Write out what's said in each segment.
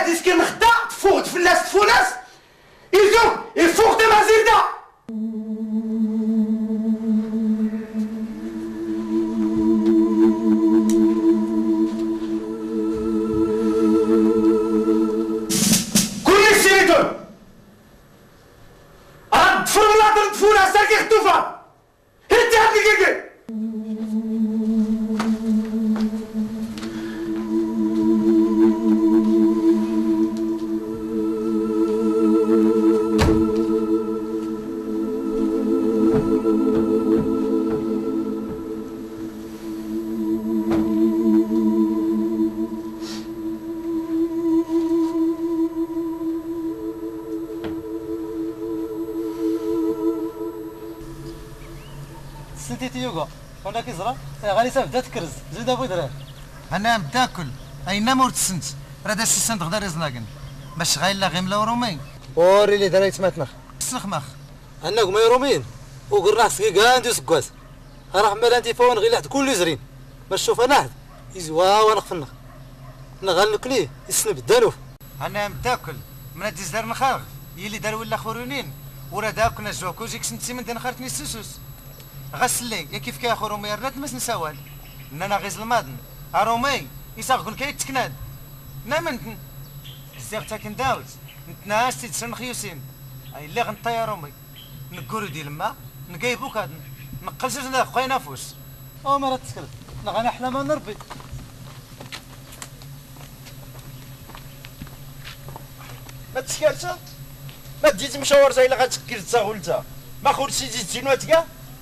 هادي سكن خدا تفوق تفلاس تفوناس يزوم يفوق دابا زيدا كل سيريتون رد فرملات تفوناس ساكي خطوفه انت هادي سنتي يوغا وانا كيزرا غادي تبدا تكرز زيد ابو درهم انا متاكل اين مورت السنت راه داس السنت غدا رزناكن باش غايلا غيملا ورومي وري لي دريت ماتنخ سنخ مخ انا كما يرومين وقرنا سكي كاندو سكواس راه مال انت فون غير لحد كل زرين باش شوف انا حد يزوا وانا خفنخ نغلقني يسنب الدانوف انا متاكل من تزدر نخاغ يلي دار ولا خورونين ورا داكنا جوكوجيك سنتي من دنخرتني السوسوس غسلي يا كيف كاخو رومي رنات مس نسوال اننا غيز الماضن رومي يساغكن كاي تكناد نامنتن بزاف تا كنداوز نتناس تيتسن خيوسين اي اللي غنطا يا رومي نكورو ديال الماء نقايبوك هاد نقل سجن خويا نافوس او مرات تسكرت نغنى احلى ما نربي ما تسكرش ما تجيش مشاور زي اللي غتسكر تساغولتا ما خرجتي تجي كاع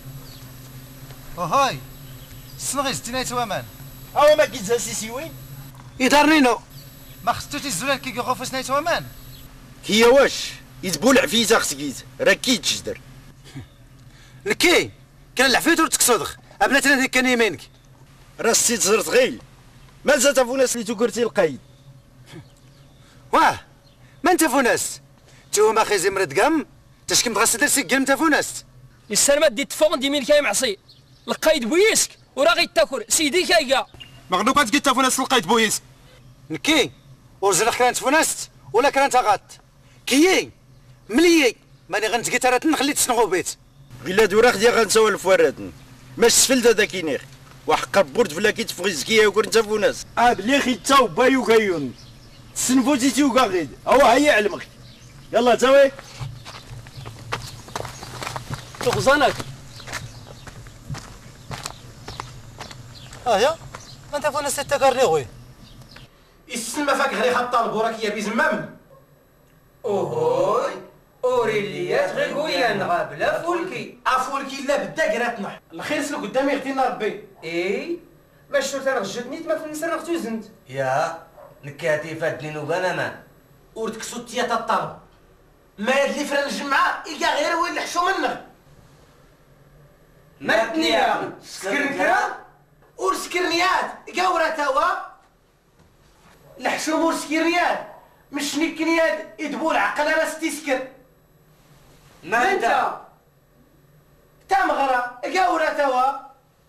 هاي السنغي زتينايت وامان هاو ما كيتزا سيسيوين يدارنينو ما خصتوش الزولال كي يغوفوس نايت وامان هي واش يتبو العفيزه خسكيت راه كي تجدر نكي كان العفيت ورتكسودخ ابناتنا ذيك كان يمينك راه السيت زرت غيل مازال تافوناس اللي تكرتي القايد واه ما انت فوناس توما خيزي مرد قام تشكم تغسل درسي قام تافوناس السلامات دي تفون دي ميل كاي معصي القايد بويسك وراه غيتاكل سيدي كايكا مغلوبات كي تافوناس لقيت بويس نكي ورجلك كانت فوناست ولا كانت غات كيي مليي ماني غنتقيت راه نخلي تسنغو بيت غيلا دوراخ ديال غنسولف ورادن ما سفلت هذا كينيخ وحق بورد فلا كي تفغي زكيه وكرت تافوناس بلي خي تاو بايو كايون تسنفوتي تيوكا غيد هو هيا علمك يلا تاوي تغزانك يا انت فوناس تكرني غوي السلمى فاك هري خطا البوراك يا بيزمام اوهوي اوريليات غيكويا نغابلا فولكي افولكي لا بدا قراتنا الخير سلو قدامي غتينا ربي اي باش شو تنغجدني ما في النسان غتوزنت يا نكاتي فاتني نوبانا مان وردك صوتيا الطلب ما هاد اللي فرن الجمعه إلقى غير هو اللي حشو منك متنيا سكرنكرا ورسكرنيات قاورا توا الحشوم ورسكرنيات مش نكنيات يدبو العقل انا ستيسكر ما انت تامغرا قاورا توا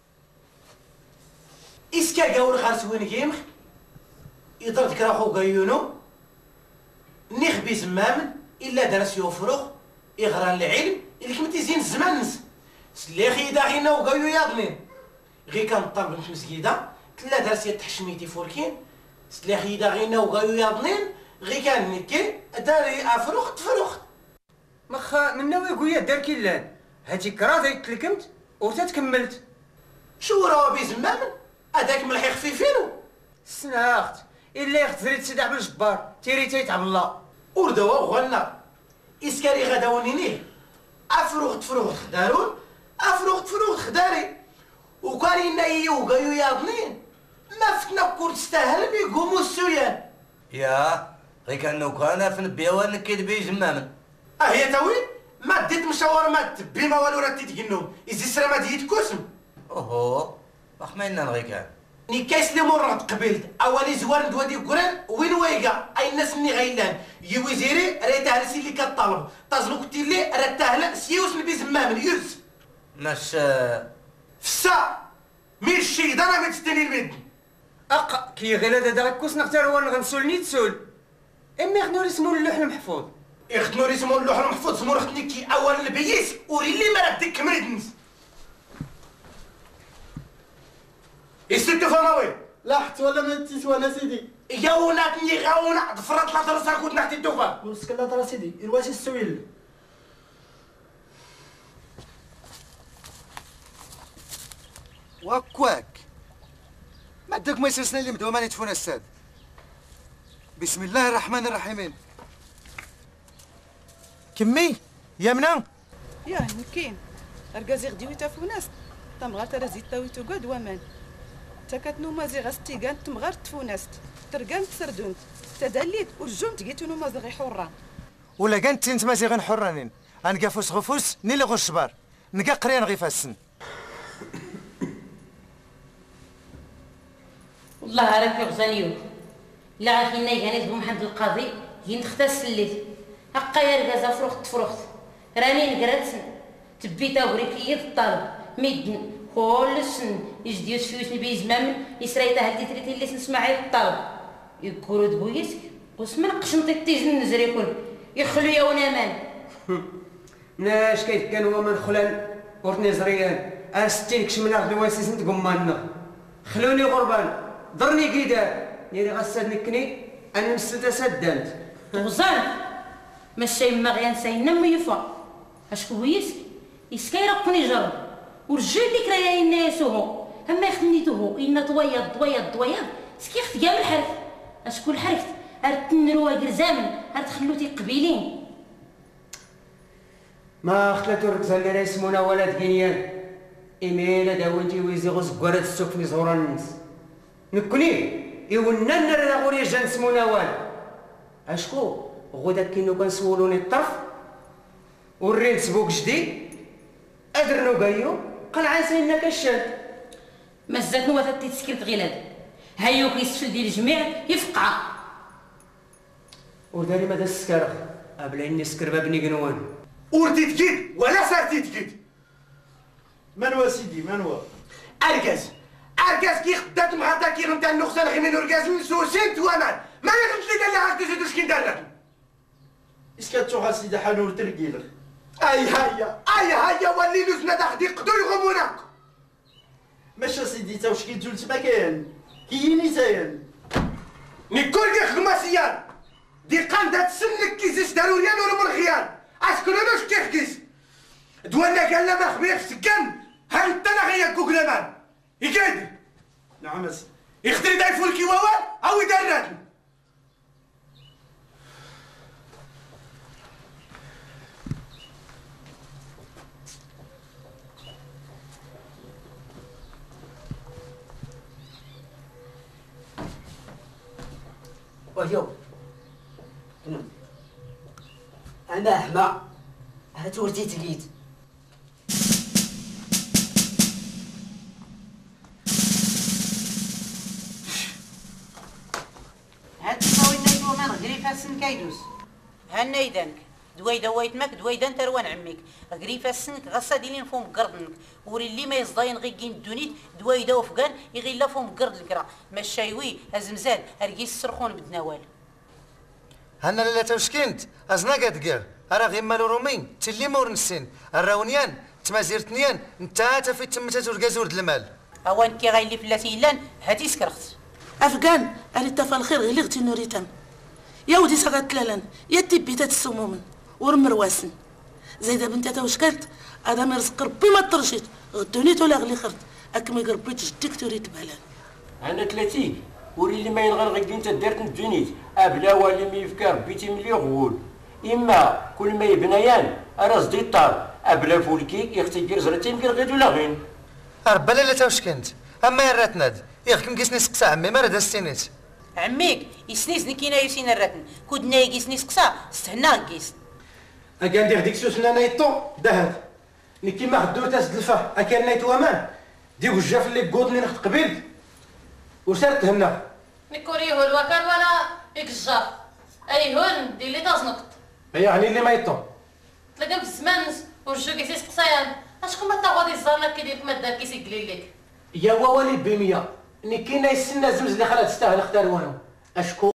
اسكا قاور خارس وين كيمخ يضرب كراخو قيونو نخبي زمامن الا درس يوفرخ يغرى العلم اللي كنتي زين الزمان نس سليخي داغينا وقايو ياضنين غي كان طلب في مسجيده تلا درس يتحشميتي فوركين سليخي داغينا وقايو ياضنين غي كان نكي داري افرخت فرخت مخا من ناوي قويا دار كيلان هاتي كراثي تلكمت وتتكملت شو راه بيزمامن هذاك ملحي خفيفينو سناخت الا يختريت سيدي عبد الجبار تيري تيتعب الله وردوا غنا اسكاري غداونينيه افرغت خدارون افرغت خداري وكاري نايي وقايو ياضنين ما فتنا كور تستاهل بيقوموا السويان يا غي كانو كان في نبيا نكيد بي جمامن هي تاوي ما ديت مشاور ما تبي ما والو راه تيتقنو يزي سرا ما ديت كوسم اوهو واخمينا غي كان ني كايس لي مرات قبلت اولي زوار ندوادي قران وين ويقا اي الناس مني غيلان يوزيري راه تهرسي اللي كطالب تازلو كنتي لي راه تهلا سيوس البيزمامن يرز ماش فسا مي الشيد انا ما تستني المد اق كي غير هذا داك كوس نختار هو غنسولني تسول امي خنوري سمو اللوح المحفوظ. اختنوري سمو اللوح المحفوظ سمو رختنيكي اولا البيس وري لي ما ردك مريدنس. يستو فماوي لا حتى ولا ما تيسوانا سيدي. يا وناتني غاونا ضفرات لا ترسا كنت نحتي الدوفا. ورسك لا ترى سيدي الواشي السويل. واكواك ما داك ما يسلسنا اللي مدوما يتفونا الساد. بسم الله الرحمن الرحيم. كمي يا منا ياه نكين اركازي غديوي تافوناس تمغار ترى زيد تاويتو قاد ومان تا كتنومازي غاستيغان تمغار تفوناست ترقان تسردونت تدليت ورجوم تقيتو نومازي غي حرة ولا كانت تنت مازي غنحرانين انكا فوس غفوس نيلي غشبار نكا قريان غي فاسن. والله راك غزانيو لا غاكينا يغانيت بمحمد القاضي ينتختا الليل هقا يا ركازا فروخت راني نقراتسن تبيتا وريكي الطالب ميدن كلشن يجديوت فيوسني بيزمامن يسريتا هادي تريتي اللي نسمع الطالب يكورو دبويسك وسمن قشنطي تيجن نزري كل يخلو يا ونامان. ناش كيف كانوا من خلان ورني زريان استين كشمنا دواسيس نتقمانا خلوني غربان ضرني كيدا نيري غساد نكني انا نسد سدانت غزان ماشي ما غينساينا ما يفا اشكو ويسك يسكاي رقني جرب ورجل لك راه يناسوه اما خنيتوه ان طويض سكي خت كاع الحرف اشكو الحرف هاد تنروا قرزامن هاد تخلوتي قبيلين ما خلاتو الركزه اللي راه يسمونا ولاد كينيان ايميلا داونتي ويزي غوز كوارات السوق في زهور الناس نكوني يوننا راه غوري جان سمونا وال اشكو غدا كينو كنسولوني الطرف وريت سبوك جديد ادرنو كايو قال عاسينا كشاد مزات نوا تسكرت غيلاد هايو كيسفل ديال الجميع يفقع وداري ماذا السكر قبل اني سكر بابني قنوان ورتي تكيد ولا سارتي تكيد. منوا سيدي منوا. اركاز كي خدات مع داكي نتاع النقصان غير من اركاز نسوسين توامان ما يخدمش لي قال لي عاد تزيدوش كي ندرك. اسكاتو سيدي حنور ترقيلك. اي هيا ولي لوزنا تاخدي قدو يغمونك. ماشي سيدي تا واش كيتجول تما كاين كيني تاين. نيكول كي خماسيان دي قاندة تسنك كيزيش ضروريان ولا من الخيال اسكنونوش كيف كيس دوانا قال لا ما خبيك سكن هل انت انا غيا كوكلامان يكاد نعم سيدي يختري دايفو الكيواوان او يدراتني. ويو انا حما هات ورتي تقيت هاد تساوي نايدو من غريفة سن كايدوس هانا يدانك دويدا وايتماك دويدا تروان عميك غريفة سنك غصا ديلين فوم قردنك وري اللي ما يصداين غي كين الدونيت دويدا وفقان يغيلا فوم قرد الكرا ماشايوي هزمزاد هرقيس السرخون بدناوال هنا لا توشكنت ازنا قد كاع راه غير مالو رومين تلي مور نسين الراونيان تمازيرتنيان نتا تفي تمتات وركاز ورد المال اوان كي غايلي فلاتي لان هاتي سكرخت افغان اللي تفا الخير غير لغتي نوريتان يا ودي سقط لالان يا تبيتات السمومن ورمرواسن زايده بنتي تا واش كانت هذا ما رزق ربي ما طرشيت غدونيت ولا غلي خرت اكمي قربيت جديك توريت بالان انا ثلاثي وري اللي ما ينغر غير انت دارت الدنيت ابلا والي ما يفكر بيتي ملي غول اما كل ما يبنيان راس دي الطار ابلا فولكي يختي زرتي يمكن غير ولا غين ربا لا توشكنت اما يا راتناد ياك كيسني سقسا عمي ما راه داستينيت عميك يسنيز نكينا يسين الراتن كودنا يقيسني سقسا استهنا قيس اكان دير ديك سوسنا نايطو دهت نكي ما خدو تاس دلفه اكان نايتو امان ديك الجاف اللي قوطني نخت قبيل وسرت هنا نكوري هو الوكر ولا يكجار اي هون دي اللي تزنقط يعني اللي ما يطو تلقى بزمان ورجو كيسيس قصيان اشكون ما تاغادي الزرنا كيدير ما دار كيسي قليلك يا ووالي ب100 نكي نايسنا زمز اللي خلات تستاهل اختار وانو اشكو